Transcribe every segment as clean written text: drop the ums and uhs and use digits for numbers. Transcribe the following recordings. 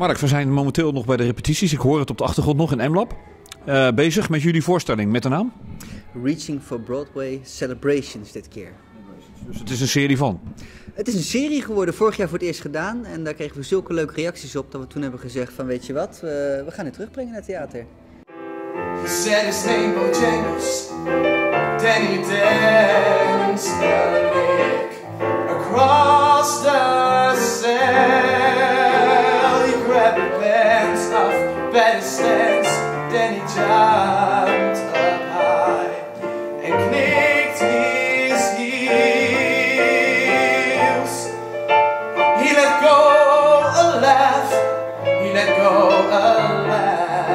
Mark, we zijn momenteel nog bij de repetities. Ik hoor het op de achtergrond nog in M-Lab. Bezig met jullie voorstelling met de naam? Reaching for Broadway Celebrations dit keer. Dus het is een serie van? Het is een serie geworden, vorig jaar voor het eerst gedaan. En daar kregen we zulke leuke reacties op dat we toen hebben gezegd van weet je wat, we gaan het terugbrengen naar het theater. He said his name Bojangles, then he danced the lake across the cell. He grabbed the bands of pedestals, then he jumped up high and knicked his heels. He let go a laugh, he let go a laugh.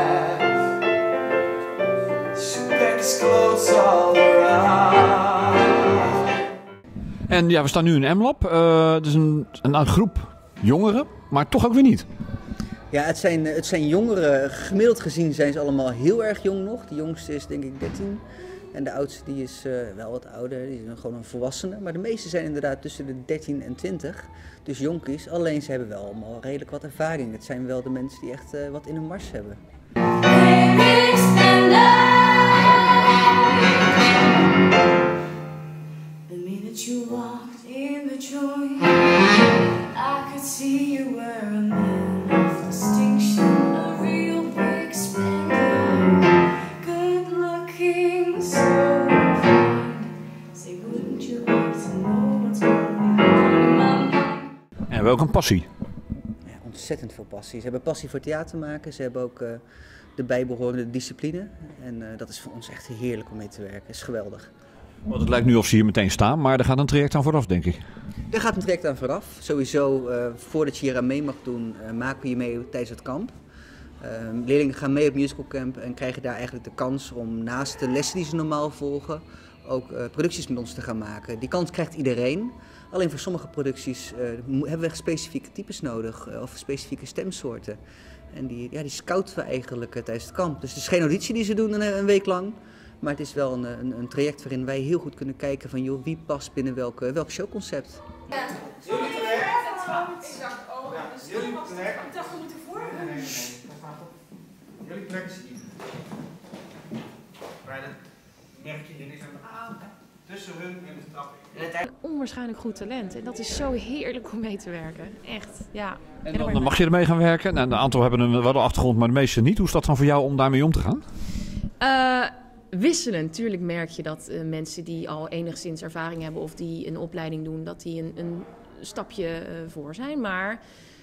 En ja, we staan nu in M-Lab. Het is een groep jongeren, maar toch ook weer niet. Ja, het zijn jongeren. Gemiddeld gezien zijn ze allemaal heel erg jong nog. De jongste is denk ik 13. En de oudste die is wel wat ouder. Die is gewoon een volwassene. Maar de meeste zijn inderdaad tussen de 13 en 20. Dus jonkies. Alleen ze hebben wel allemaal redelijk wat ervaring. Het zijn wel de mensen die echt wat in hun mars hebben. The minute you walked in the joint, I could see you were a man of distinction, a real big spender, good looking, so refined. Say, wouldn't you like to know what's going on in my mind? En welke passie. Ja, ontzettend veel passie. Ze hebben passie voor theater maken. Ze hebben ook de bijbehorende discipline. En dat is voor ons echt heerlijk om mee te werken. Het is geweldig. Want het lijkt nu of ze hier meteen staan, maar er gaat een traject aan vooraf, denk ik. Er gaat een traject aan vooraf. Sowieso, voordat je hier aan mee mag doen, maken we je mee tijdens het kamp. Leerlingen gaan mee op musicalcamp en krijgen daar eigenlijk de kans om naast de lessen die ze normaal volgen, ook producties met ons te gaan maken. Die kans krijgt iedereen. Alleen voor sommige producties hebben we echt specifieke types nodig of specifieke stemsoorten. En die scouten we eigenlijk tijdens het kamp. Dus het is geen auditie die ze doen een week lang. Maar het is wel een traject waarin wij heel goed kunnen kijken van joh, wie past binnen welk showconcept. Ja. Jullie terecht. Ik dacht, oh, jullie terecht. Ik dacht, we moeten voor. Nee. Jullie plek is hier. Bij dat merkje hier is tussen hun en de trap. Een onwaarschijnlijk goed talent. En dat is zo heerlijk om mee te werken. Echt, ja. En dan mag je ermee gaan werken. Nou, een aantal hebben wel de achtergrond, maar de meeste niet. Hoe is dat dan voor jou om daarmee om te gaan? Wisselend. Natuurlijk merk je dat mensen die al enigszins ervaring hebben of die een opleiding doen, dat die een stapje voor zijn. Maar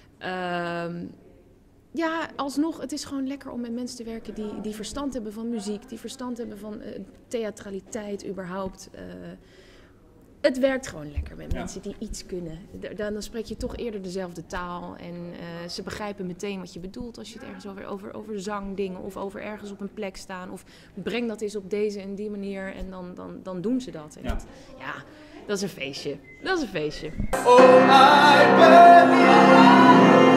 ja, alsnog, het is gewoon lekker om met mensen te werken die verstand hebben van muziek, die verstand hebben van theatraliteit überhaupt. Het werkt gewoon lekker met mensen die iets kunnen. Dan spreek je toch eerder dezelfde taal. En ze begrijpen meteen wat je bedoelt als je het ergens over zangdingen of over ergens op een plek staan. Of breng dat eens op deze en die manier en dan doen ze dat. En dat is een feestje. Dat is een feestje. Oh, I believe.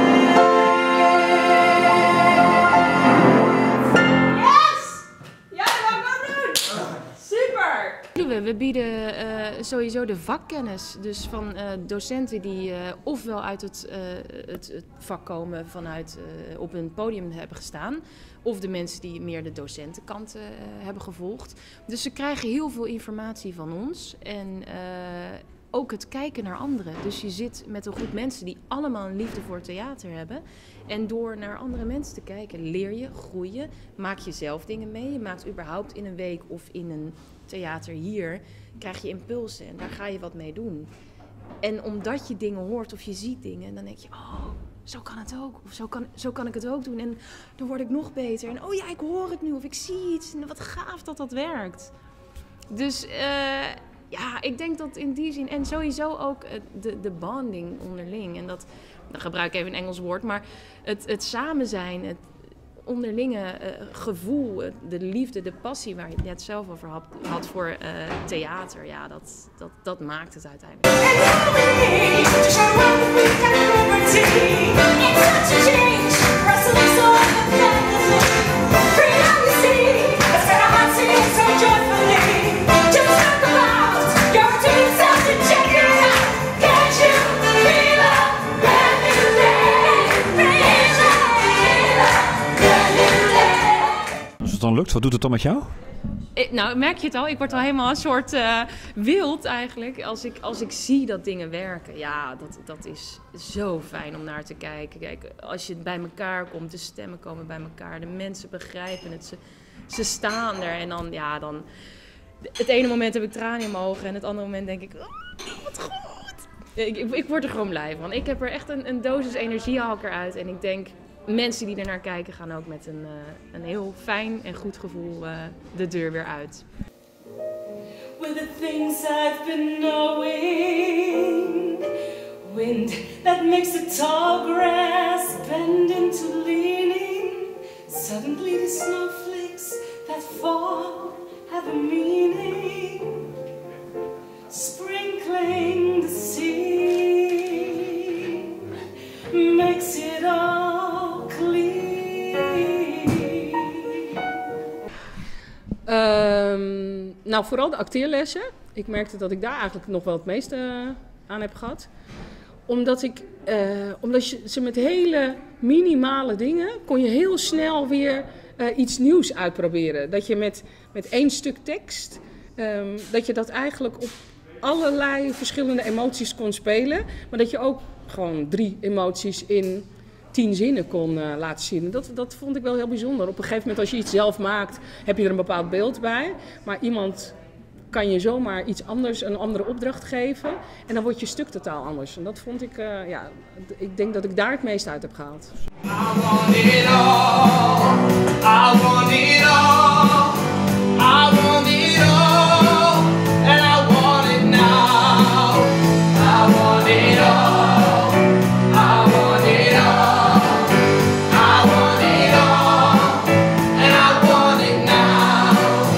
We bieden sowieso de vakkennis, dus van docenten die ofwel uit het vak komen vanuit op een podium hebben gestaan, of de mensen die meer de docentenkant hebben gevolgd. Dus ze krijgen heel veel informatie van ons en ook het kijken naar anderen. Dus je zit met een groep mensen die allemaal een liefde voor theater hebben. En door naar andere mensen te kijken leer je, groei je, maak je zelf dingen mee. Je maakt überhaupt in een week of in een theater hier, krijg je impulsen en daar ga je wat mee doen. En omdat je dingen hoort of je ziet dingen, dan denk je, oh, zo kan het ook. Of zo kan ik het ook doen en dan word ik nog beter. En oh ja, ik hoor het nu of ik zie iets en wat gaaf dat werkt. Dus ja, ik denk dat in die zin, en sowieso ook de bonding onderling. En dan gebruik ik even een Engels woord, maar het samen zijn, het onderlinge gevoel, de liefde, de passie waar je het net zelf over had voor theater, ja, dat maakt het uiteindelijk. dan lukt, wat doet het dan met jou? Nou, merk je het al? Ik word al helemaal een soort wild eigenlijk. Als ik zie dat dingen werken. Ja, dat is zo fijn om naar te kijken. Kijk, als je bij elkaar komt, de stemmen komen bij elkaar. De mensen begrijpen het. Ze staan er. En dan, ja, dan... Het ene moment heb ik tranen in mijn ogen. En het andere moment denk ik, oh, wat goed. Ik word er gewoon blij van. Ik heb er echt een dosis energie haal ik eruit. En ik denk... Mensen die ernaar kijken gaan ook met een heel fijn en goed gevoel de deur weer uit. With the things I've been knowing, wind that makes the tall grass bend into leaning. Suddenly the snowflakes that fall have a meaning, sprinkling the sea makes it all. Nou, vooral de acteerlessen. Ik merkte dat ik daar eigenlijk nog wel het meeste aan heb gehad. Omdat je ze met hele minimale dingen kon je heel snel weer iets nieuws uitproberen. Dat je met één stuk tekst, dat je dat eigenlijk op allerlei verschillende emoties kon spelen. Maar dat je ook gewoon 3 emoties in 10 zinnen kon laten zien. Dat vond ik wel heel bijzonder. Op een gegeven moment als je iets zelf maakt, heb je er een bepaald beeld bij. Maar iemand kan je zomaar iets anders, een andere opdracht geven. En dan wordt je stuk totaal anders. En dat vond ik, ik denk dat ik daar het meest uit heb gehaald. I want it all. I want it all. I want it all. And I want it now. I want it all. I want it all. I want it all. And I want it now.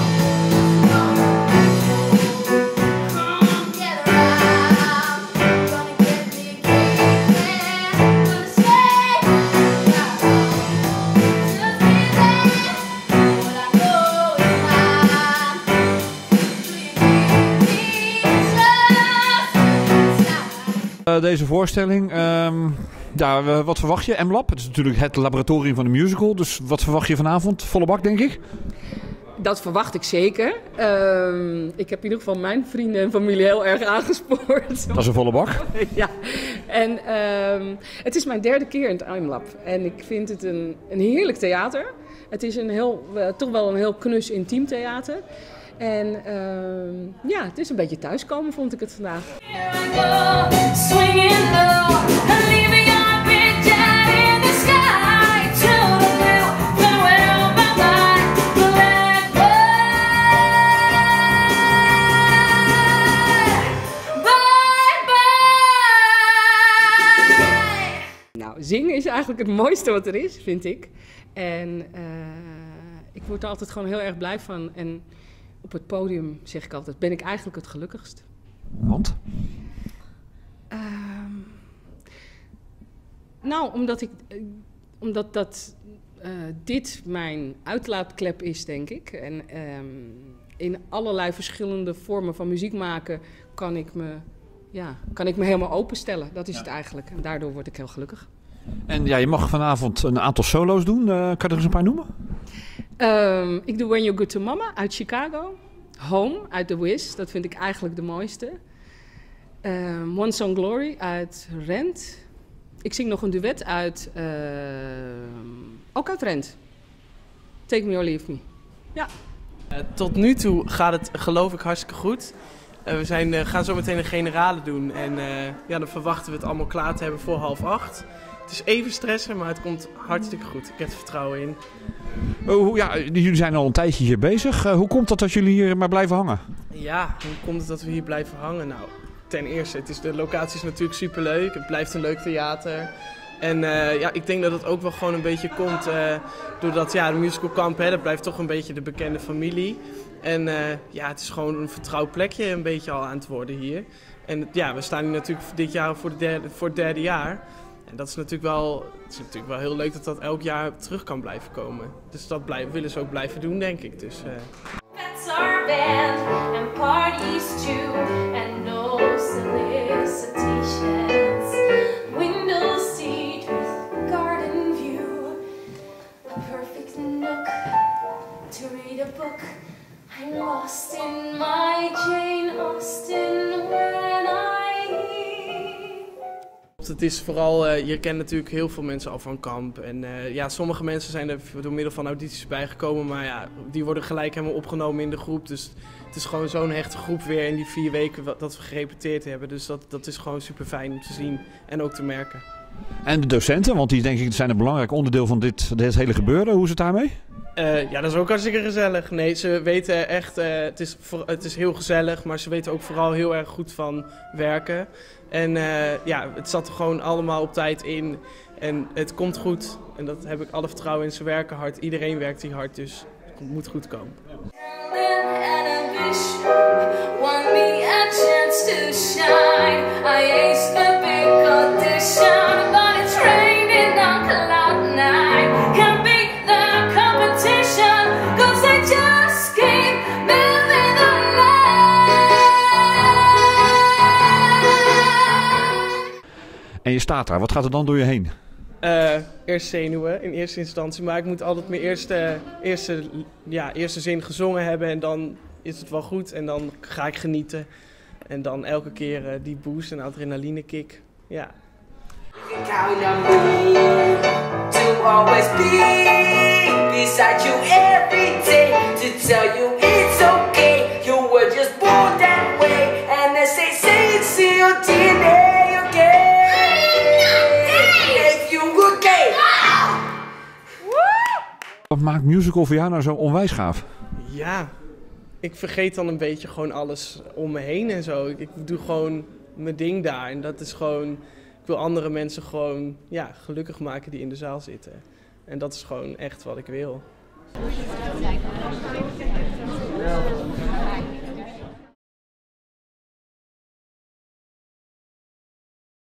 Come get around, gonna get me a cake, gonna say just be there. What I know is mine. Do you give me just? Deze voorstelling, wat verwacht je? M-Lab, het is natuurlijk het laboratorium van de musical. Dus wat verwacht je vanavond? Volle bak, denk ik? Dat verwacht ik zeker. Ik heb in ieder geval mijn vrienden en familie heel erg aangespoord. Dat is een volle bak. Ja, en het is mijn 3e keer in het M-Lab. En ik vind het een heerlijk theater. Het is toch wel een heel knus intiem theater. En het is een beetje thuiskomen, vond ik het vandaag. Here I go, swinging low, and leaving our big jet in the sky. Toodaloo, farewell, bye-bye, bye-bye. Nou, zingen is eigenlijk het mooiste wat er is, vind ik. En ik word er altijd gewoon heel erg blij van. En op het podium, zeg ik altijd, ben ik eigenlijk het gelukkigst. Want? Nou, omdat dit mijn uitlaatklep is, denk ik. En in allerlei verschillende vormen van muziek maken kan ik me helemaal openstellen. Dat is het eigenlijk. En daardoor word ik heel gelukkig. En ja, je mag vanavond een aantal solo's doen. Kan je er eens een paar noemen? Ik doe When You're Good to Mama uit Chicago. Home uit The Wiz, dat vind ik eigenlijk de mooiste. One Song Glory uit Rent. Ik zing nog een duet uit, ook uit Rent. Take Me or Leave Me. Ja. Tot nu toe gaat het, geloof ik, hartstikke goed. We gaan zo meteen een generale doen. En dan verwachten we het allemaal klaar te hebben voor 7:30. Het is even stressen, maar het komt hartstikke goed. Ik heb er vertrouwen in. Jullie zijn al een tijdje hier bezig. Hoe komt het dat jullie hier maar blijven hangen? Ja, hoe komt het dat we hier blijven hangen? Nou, ten eerste, de locatie is natuurlijk superleuk. Het blijft een leuk theater. En ik denk dat het ook wel gewoon een beetje komt doordat de Musical Camp, dat blijft toch een beetje de bekende familie. En het is gewoon een vertrouwd plekje een beetje al aan het worden hier. En we staan hier natuurlijk dit jaar voor het 3e jaar. En dat is natuurlijk wel heel leuk dat dat elk jaar terug kan blijven komen. Dus dat willen ze ook blijven doen, denk ik. Dus, That's our band and parties too, and no solicitations. Window seat with garden view, a perfect nook to Het is vooral, je kent natuurlijk heel veel mensen al van kamp. En ja, sommige mensen zijn er door middel van audities bijgekomen, maar ja, die worden gelijk helemaal opgenomen in de groep. Dus het is gewoon zo'n hechte groep weer in die 4 weken dat we gerepeteerd hebben. Dus dat is gewoon super fijn om te zien en ook te merken. En de docenten, want die denk ik zijn een belangrijk onderdeel van dit hele gebeuren. Hoe is het daarmee? Ja, dat is ook hartstikke gezellig. Nee, ze weten echt, het is heel gezellig, maar ze weten ook vooral heel erg goed van werken. En ja, het zat er gewoon allemaal op tijd in en het komt goed. En dat heb ik alle vertrouwen in. Ze werken hard, iedereen werkt hier hard, dus het moet goed komen. En je staat daar, wat gaat er dan door je heen? Eerst zenuwen in eerste instantie, maar ik moet altijd mijn eerste zin gezongen hebben en dan is het wel goed en dan ga ik genieten. En dan elke keer die boost en adrenaline kick. Ja. Count on me to always be beside you every day to tell you it's okay. You were just born that way, and they say it's in your DNA, okay? If you okay. Wat maakt musical voor jou nou zo onwijs gaaf? Ja, ik vergeet dan een beetje gewoon alles om me heen en zo. Ik doe gewoon mijn ding daar en dat is gewoon... Ik wil andere mensen gewoon gelukkig maken die in de zaal zitten. En dat is gewoon echt wat ik wil.